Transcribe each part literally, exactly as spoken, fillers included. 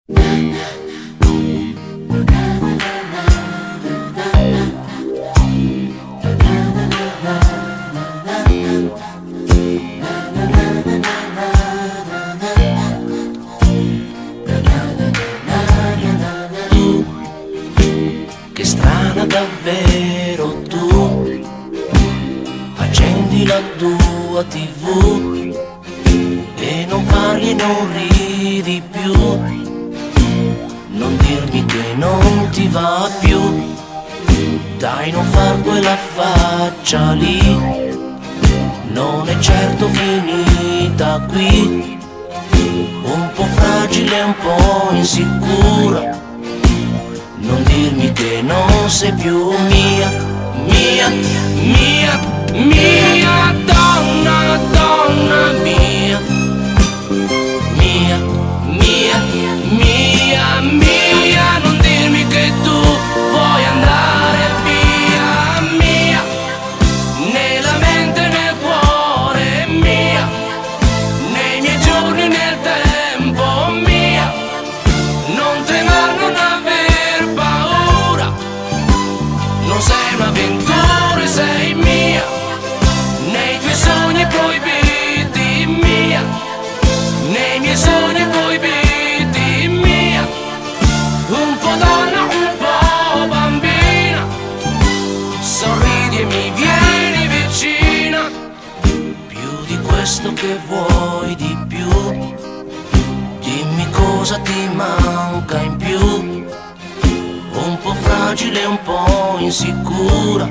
Che strana davvero tu, accendi la tua tivù e non parli e non ridi più, non dirmi che non ti va più, dai non far quella faccia lì, non è certo finita qui, un po' fragile, un po' insicura, non dirmi che non sei più mia, mia, mia, mia donna, donna mia, mia, mia, mia, mia, non dirmi che tu vuoi andare via, mia, nella mente e nel cuore, mia, nei miei giorni, nel tempo, mia, non tremare, non aver paura, non sei un'avventura, sei mia, nei tuoi sogni proibiti, mia, nei miei sogni proibiti, mia, un po' donna, un po' bambina, sorridi e mi vieni vicina, più di questo che vuoi di più, dimmi cosa ti manca in più, un po' fragile, un po' insicura,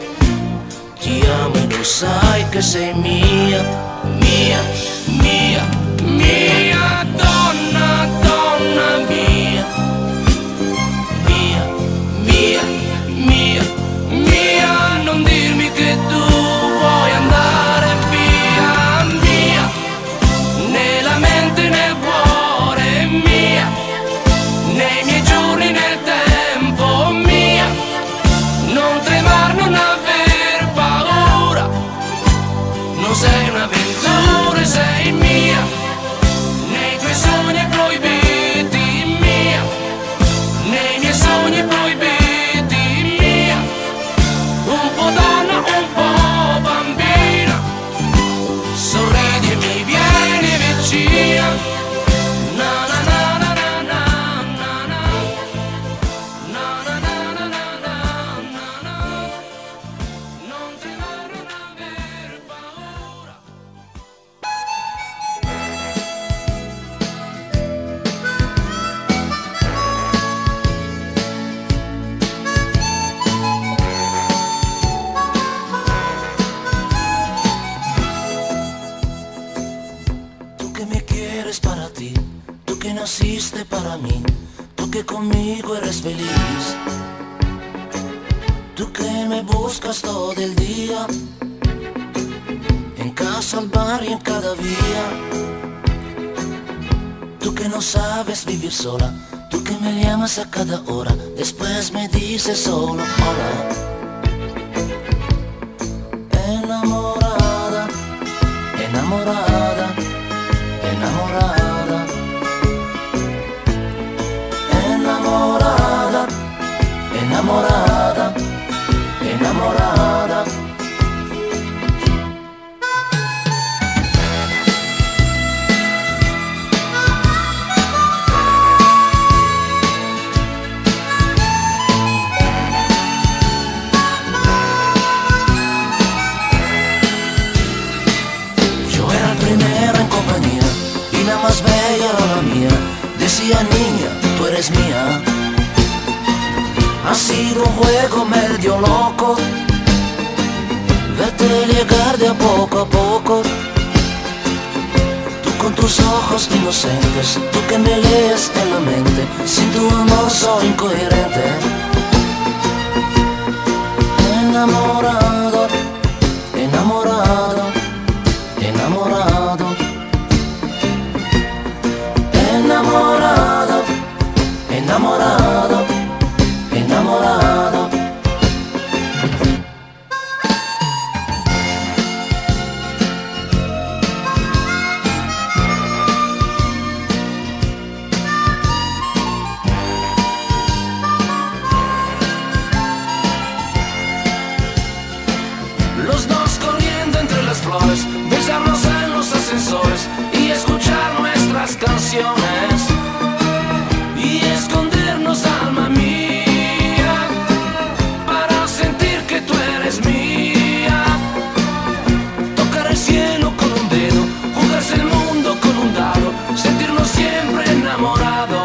ti amo e lo sai che sei mia, mia, mia, mia donna, donna mia, mia, mia, mia, mia, non dirmi che tu vuoi andare via, mia, nella mente e nel cuore, mia, nei miei giorni, nel tempo, mia, non tremare, non aver paura, non sei un'avventura, sei mia, nei tuoi sogni proibiti, mia, nei miei sogni proibiti, mia, un po' donna, un po' bambina, sorridi e mi vieni vicina, na na na na na na na na, na na na na na na na na, non tremare, non aver paura. Tú que me quieres para ti, tú que naciste para mí, tú que conmigo eres feliz, tú que me buscas todo el día, en casa, al bar y en cada vía, tú que no sabes vivir sola, tú que me llamas a cada hora, después me dices solo hola. Enamorada, enamorada, enamorada, enamorada, enamorada, enamorada. Yo era el primero en compañía y la más bella era la mía. Decía niña, tú eres mía. Ha sido un juego medio loco, verte llegar de a poco a poco. Tú con tus ojos inocentes, tú que me lees en la mente, sin tu amor soy incoherente. Enamorado, enamorado, enamorado, enamorado, enamorado, enamorado. vacaciones y escondernos, alma mía, para sentir que tú eres mía. Tocar el cielo con un dedo, jugarse el mundo con un dado, sentirnos siempre enamorados.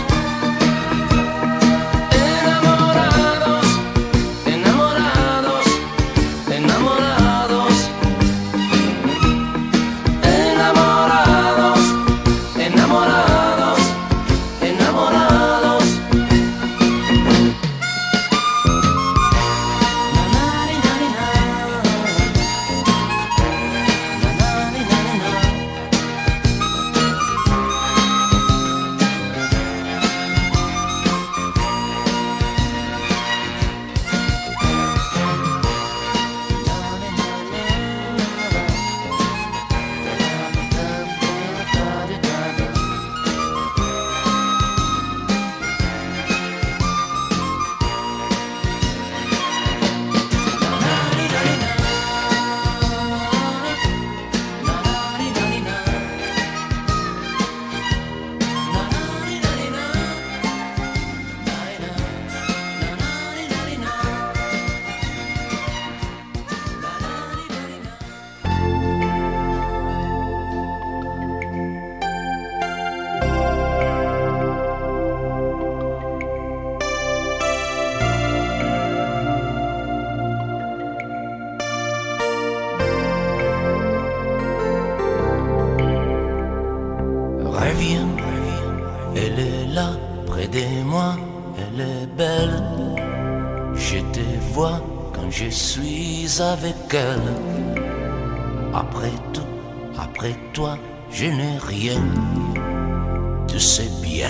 Reviens, elle est là, près de moi, elle est belle. Je te vois quand je suis avec elle. Après tout, après toi, je n'ai rien, tu sais bien.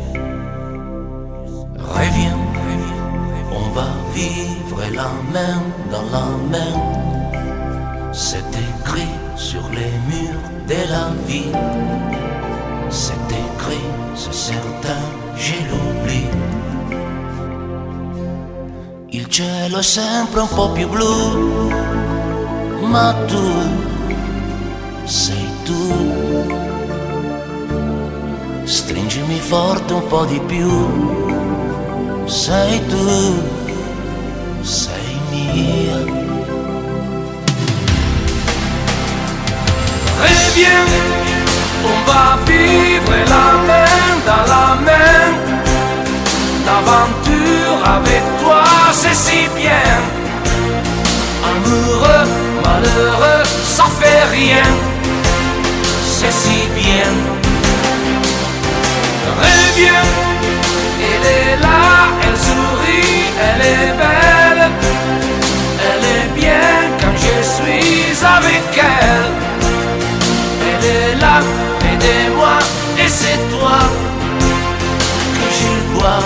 Reviens, on va vivre la main dans la main. C'est écrit sur les murs de la vie. C'est écrit, c'est certain, je l'oublie. Il cielo è sempre un po' più blu, ma tu sei tu. Stringimi forte un po' di più, sei tu, sei mia. Reviens, on va vivre la main dans la main. L'aventure avec toi, c'est si bien. Amoureux, malheureux, ça fait rien. C'est si bien. Reviens, elle est là, elle sourit, elle est belle. Elle est bien quand je suis avec elle. Elle est là, près de moi, et c'est toi que je vois.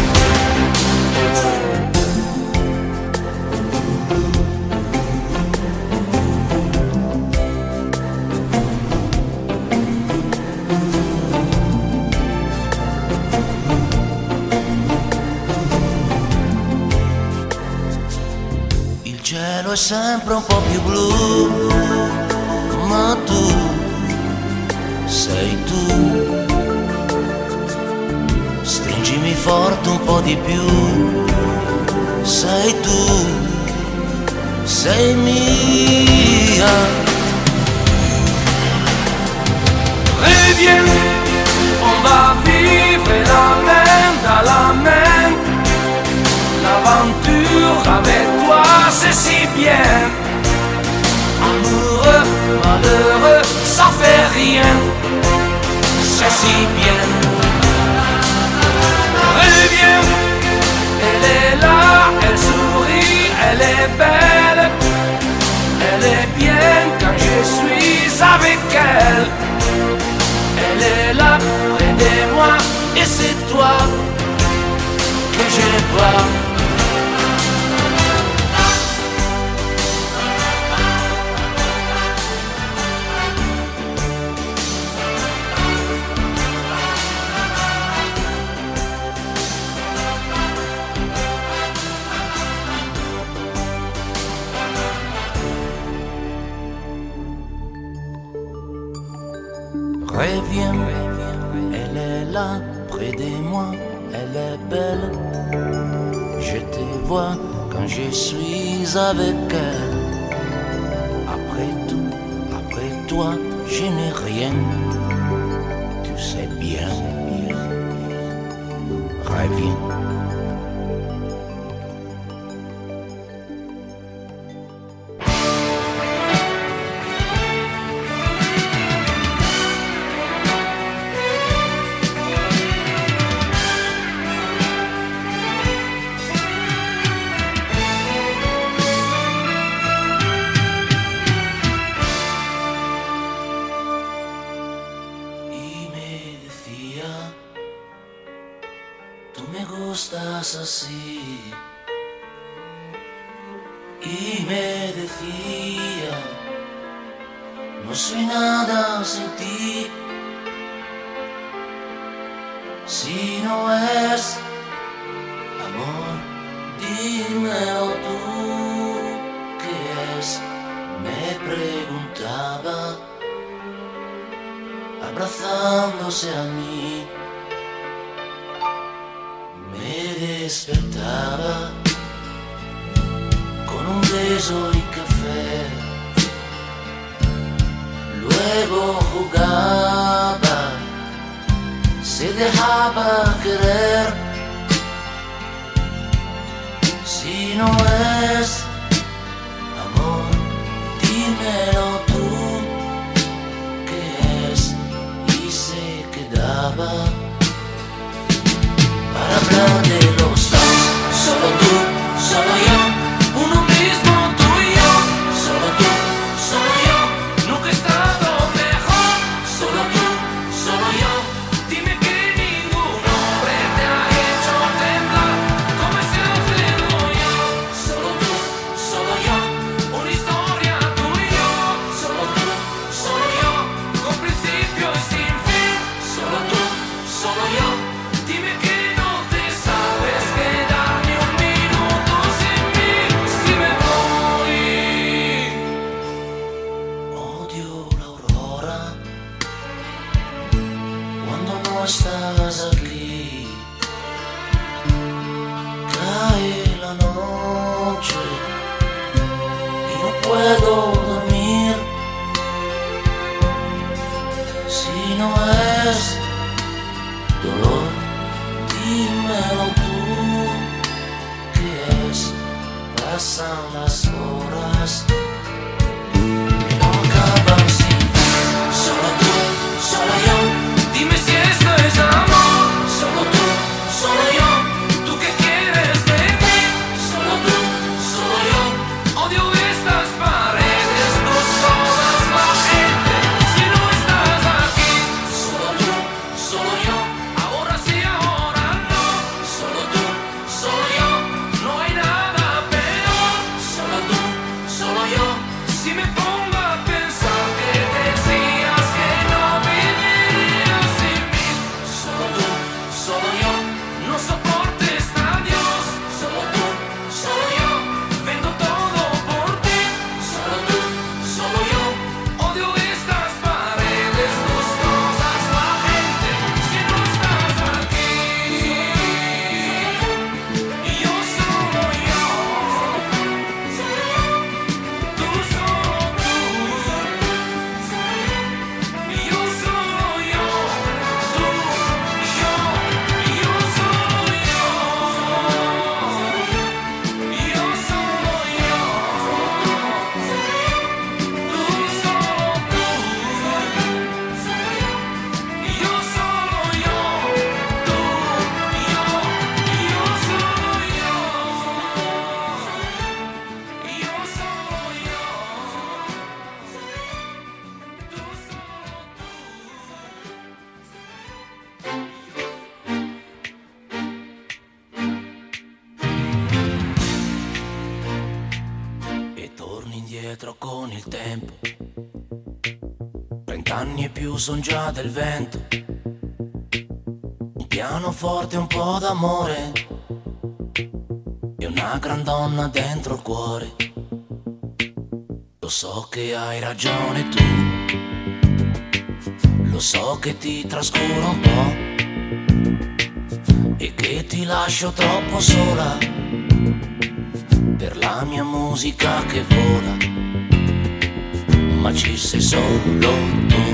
Il cielo è sempre un po' più blu, ma tu sei tu. Stringimi forte un po' di più, sei tu, sei mia. Reviens, on va vivre la main dans la main. L'aventure avec toi, c'est si bien. Amoureux, malheureux, ça fait rien. C'est si bien. Reviens, elle est là, elle sourit, elle est belle. Elle est bien quand je suis avec elle. Elle est là, près de moi, et c'est toi que je vois. Reviens, là, près de moi, elle est belle. Je te vois quand je suis avec elle. Après tout, après toi, je n'ai rien. Tu sais bien, reviens. Así y me decía, no soy nada sin ti, si no es amor, dímelo tú, ¿qué es? Me preguntaba, abrazándose a mí. Despertaba con un beso y café, luego jugaba, se dejaba querer. Si no es amor, dímelo tú, ¿qué es? Y se quedaba para hablar de los dos, solo tú, solo yo, uno mismo, tú y yo, solo tú, solo yo, nunca he estado mejor, solo tú, solo yo, dime que ningún hombre te ha hecho temblar, como ese hacerlo yo, solo tú, solo yo, una historia tú y yo, solo tú, solo yo, con principio y sin fin, solo tú, solo yo, dime que estás aquí, cae la noche y no puedo dormir. Si no es dolor, dímelo tú, ¿qué es? Pasan las horas y no acaban sin ti. Solo tú, solo yo, dime si esto es amor. Solo tú, solo yo, tú que quieres de mí. Solo tú, solo yo, odio estas paredes, tus todas la gente. Si no estás aquí, solo tú, solo yo, ahora sí, ahora no. Solo tú, solo yo, no hay nada peor. Solo tú, solo yo, si me pongo a pensar que decías que no vivirías sin mí. Solo tú, solo yo, no soportes a Dios. Solo tú, solo yo, vendo todo por ti. Solo tú, solo yo, odio estas paredes, tus cosas, la gente. Si no estás aquí, y yo solo yo, tú solo tú, y yo solo yo, tú y yo, y yo solo yo, y yo solo yo, tú solo tú, y yo solo yo, tú y yo, y yo solo yo, y yo solo yo, tú E torni indietro con il tempo, trent'anni e più son già del vento, un pianoforte, un po' d'amore e una gran donna dentro il cuore. Lo so che hai ragione tu, lo so che ti trascuro un po', e che ti lascio troppo sola per la mia musica che vola, ma ci sei solo tu.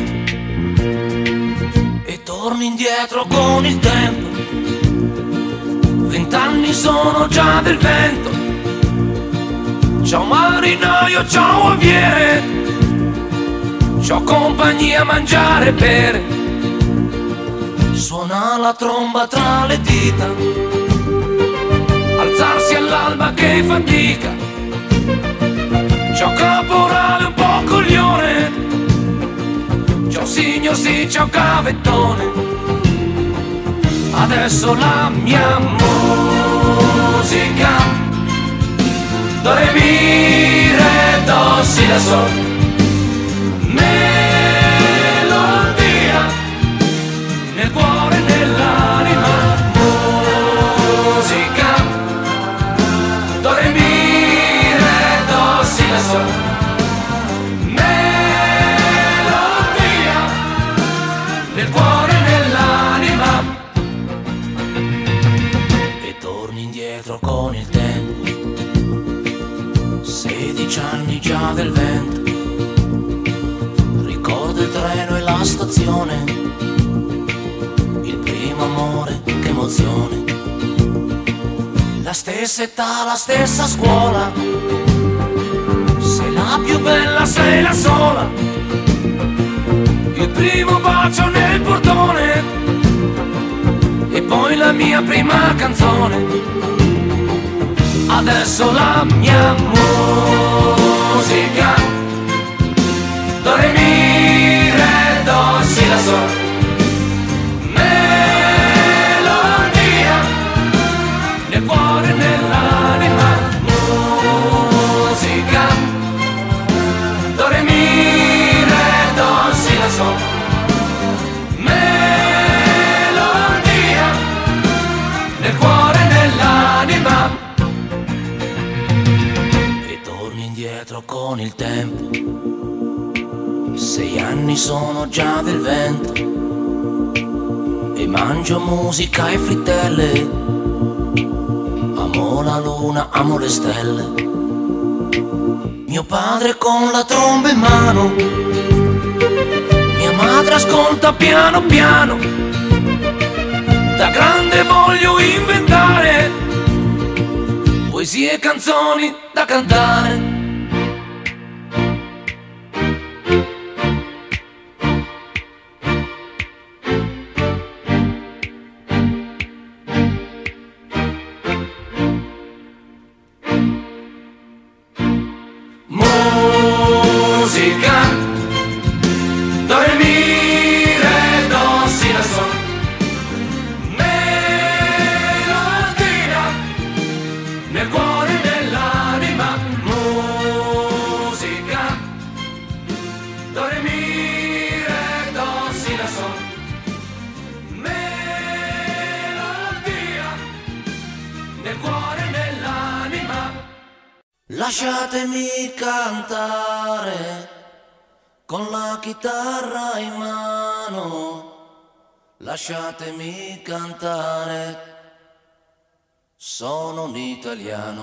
E torni indietro con il tempo, vent'anni sono già del vento. Ciao marinaio, ciao aviere, c'ho compagnia a mangiare e bere. Suona la tromba tra le dita, alzarsi all'alba che fatica. Ciao caporale un po' coglione, ciao signor sì, ciao cavettone. Adesso la mia musica, do re mi re do si la sol, melodia nel cuore e nell'anima. Musica, do re mi re do si la sol, melodia nel cuore e nell'anima. E torni indietro con il tempo, sedici anni già del vento. Ricordo il treno e la stazione, il primo amore, che emozione. La stessa età, la stessa scuola, sei la più bella, sei la sola. Il primo bacio nel portone e poi la mia prima canzone. Adesso la mia musica, do re mi re do si la sol, melodia nel cuore e nell'anima. Musica, do re mi re do si la sol, melodia nel cuore e nell'anima. Con il tempo, sei anni sono già del vento e mangio musica e frittelle, amo la luna, amo le stelle. Mio padre con la tromba in mano, mia madre ascolta piano piano. Da grande voglio inventare poesie e canzoni da cantare. Musica, do re mi re do si la sol, melodia nel cuore e nell'anima. Musica, do re mi re do si la sol, melodia nel cuore e nell'anima. Lasciatemi cantare con la chitarra in mano, lasciatemi cantare, sono un italiano.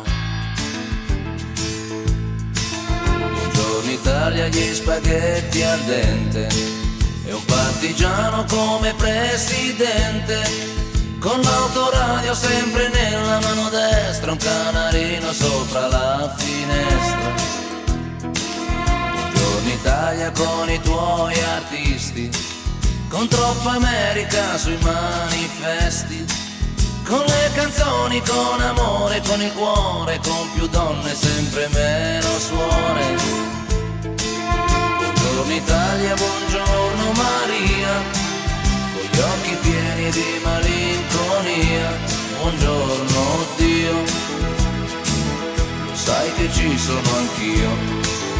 Buongiorno Italia, gli spaghetti al dente e un partigiano come presidente, con l'autoradio sempre nella mano destra, un canarino sopra la finestra. Buongiorno Italia con i tuoi artisti, con troppa America sui manifesti, con le canzoni, con amore, con il cuore, con più donne, sempre meno suore. Buongiorno Italia, buongiorno Maria, con gli occhi pieni di malinconia. Buongiorno Dio, lo sai che ci sono anch'io.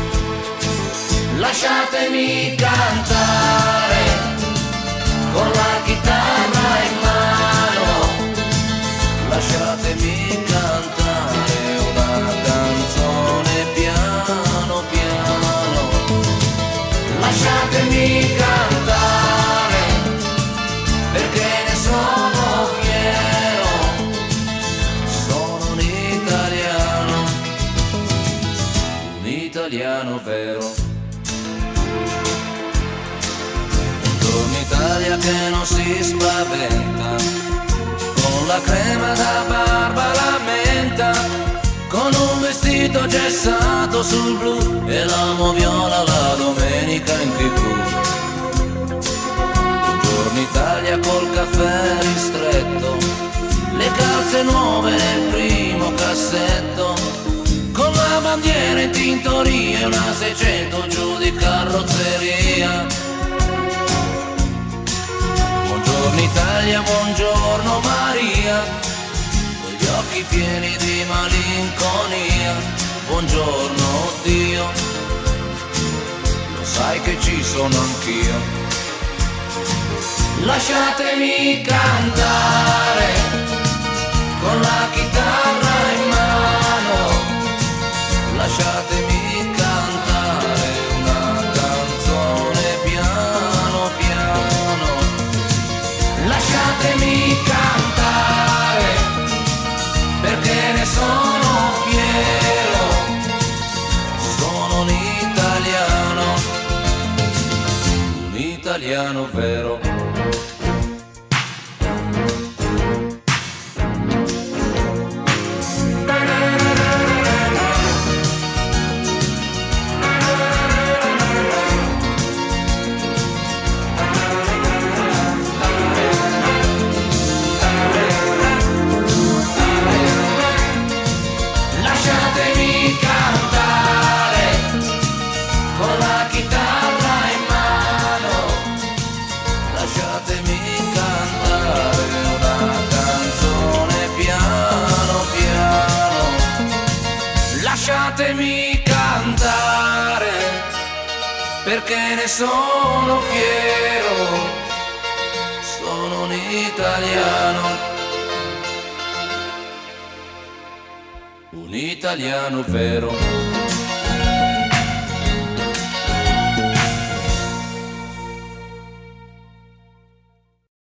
Lasciatemi cantare con la chitarra in mano, lasciatemi cantare una canzone piano piano, lasciatemi cantare perché ne so italiano vero. Buongiorno Italia che non si spaventa, con la crema da barba la menta, con un vestito gessato sul blu e l'amo viola la domenica in tv. Buongiorno Italia col caffè ristretto, le calze nuove nel primo cassetto, con la bandiera in tintoria e una seicento giù di carrozzeria. Buongiorno Italia, buongiorno Maria, con gli occhi pieni di malinconia. Buongiorno Dio, lo sai che ci sono anch'io. Lasciatemi cantare con la chitarra in mano, lasciatemi cantare una canzone piano piano, lasciatemi cantare perché ne sono fiero, sono un italiano, un italiano vero. Lasciatemi cantare perché ne sono fiero, sono un italiano, un italiano vero.